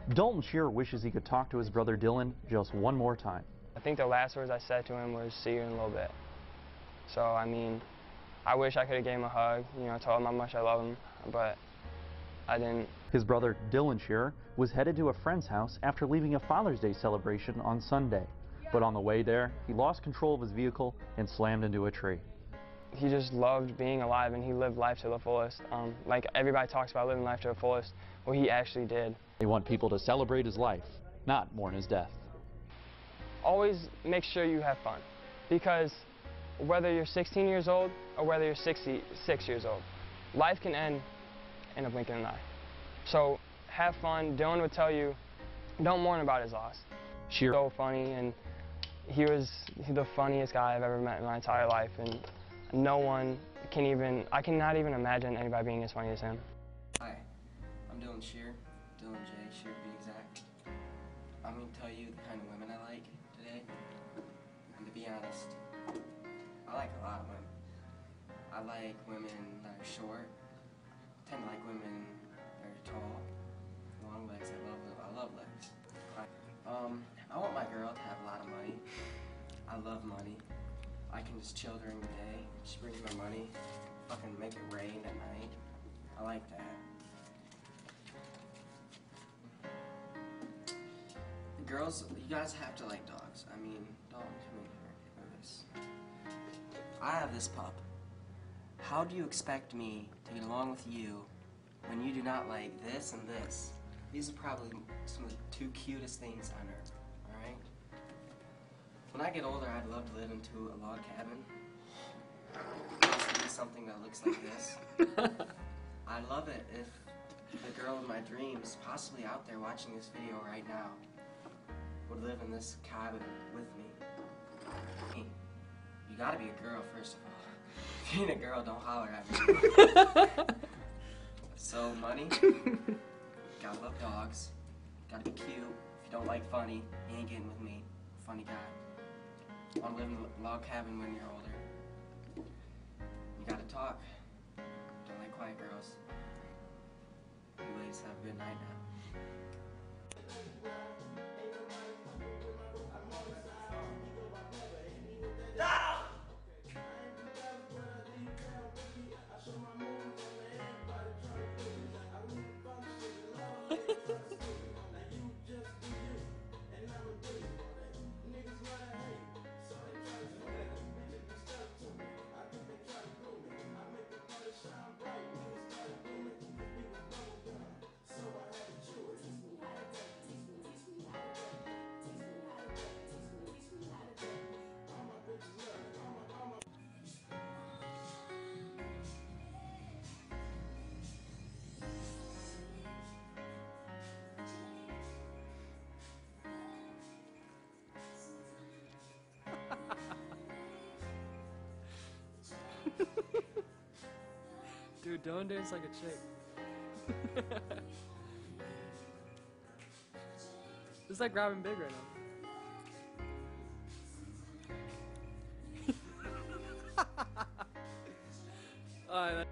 Dalton Shearer wishes he could talk to his brother Dylan just one more time. I think the last words I said to him was, "See you in a little bit." So, I mean, I wish I could have gave him a hug, you know, told him how much I love him, but I didn't. His brother Dylan Shearer was headed to a friend's house after leaving a Father's Day celebration on Sunday. But on the way there, he lost control of his vehicle and slammed into a tree. He just loved being alive, and he lived life to the fullest. Like everybody talks about living life to the fullest, well, he actually did. They want people to celebrate his life, not mourn his death. Always make sure you have fun, because whether you're 16 years old or whether you're 66 years old, life can end in a blink of an eye. So have fun. Dylan would tell you, don't mourn about his loss. Shearer. So funny, and he was the funniest guy I've ever met in my entire life, and no one can even, I cannot even imagine anybody being as funny as him. Hi, I'm Dylan Shearer, Dylan J. Shearer to be exact. I'm going to tell you the kind of women I like today, and to be honest, I like a lot of women. I like women that are short, I tend to like women that are tall, long legs, I love legs. I want my girl to have a lot of money. I love money. I can just chill during the day. She brings my money. Fucking make it rain at night. I like that. Girls, you guys have to like dogs. I mean, dog, come in here. Look at this. I have this pup. How do you expect me to get along with you when you do not like this and this? These are probably some of the two cutest things on earth, alright? When I get older, I'd love to live into a log cabin. Possibly something that looks like this. I'd love it if the girl of my dreams, possibly out there watching this video right now, would live in this cabin with me. You gotta be a girl, first of all. If you ain't a girl, don't holler at me. So, money. Gotta love dogs. Gotta be cute. If you don't like funny, you ain't getting with me. Funny guy. Wanna live in a log cabin when you're older. You gotta talk. Don't like quiet girls. You ladies have a good night now. Dude, don't dance like a chick. It's like grabbing big right now. Alright.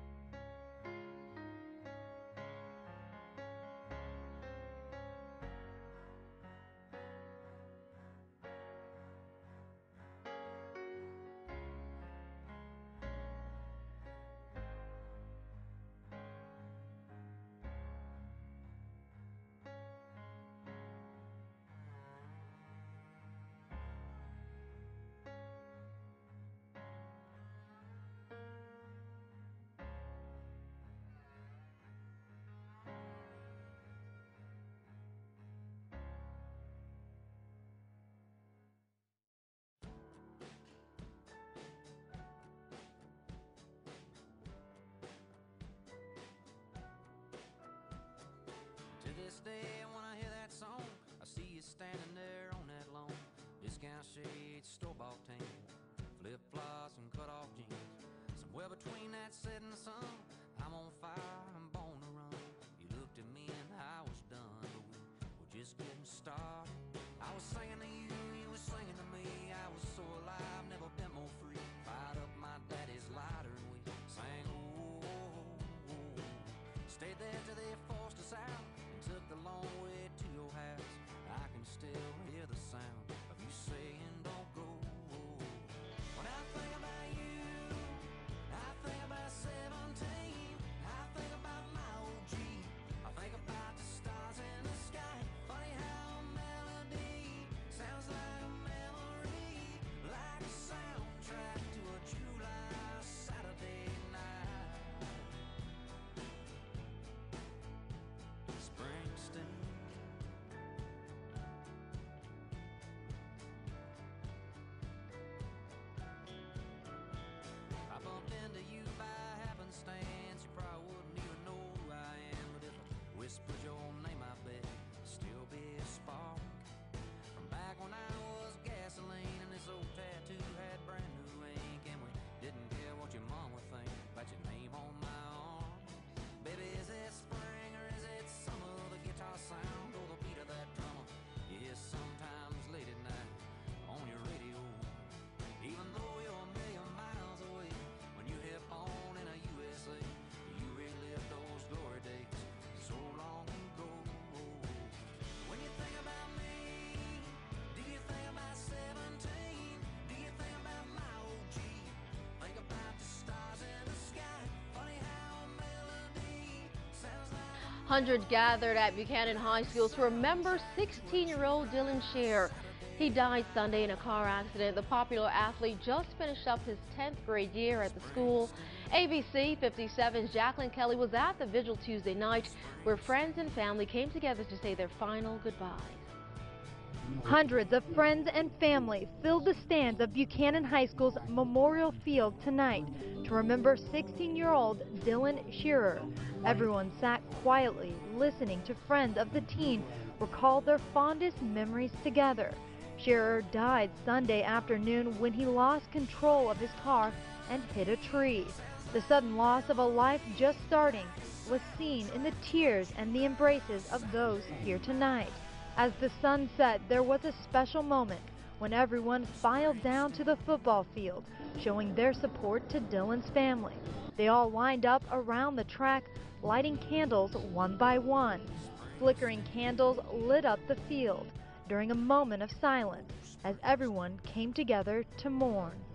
This day when I hear that song, I see you standing there on that lawn. Discount shades, store-bought tan, flip-flops and cut-off jeans. Somewhere between that setting sun, I'm on fire, I'm born to run. You looked at me and I was done, but we were just getting started. I was singing to you, you were singing to me. I was so alive, never been more free. Fired up my daddy's lighter and we sang, ooh, ooh, ooh. Stayed there till they forced us out. Took the long way Hundreds gathered at Buchanan High School to remember 16-year-old Dilan Shearer. He died Sunday in a car accident. The popular athlete just finished up his 10th grade year at the school. ABC 57's Jacqueline Kelly was at the vigil Tuesday night, where friends and family came together to say their final goodbyes. Hundreds of friends and family filled the stands of Buchanan High School's Memorial Field tonight to remember 16-year-old Dilan Shearer. Everyone sat quietly, listening to friends of the teen recall their fondest memories together. Shearer died Sunday afternoon when he lost control of his car and hit a tree. The sudden loss of a life just starting was seen in the tears and the embraces of those here tonight. As the sun set, there was a special moment when everyone filed down to the football field, showing their support to Dilan's family. They all lined up around the track, lighting candles one by one. Flickering candles lit up the field during a moment of silence as everyone came together to mourn.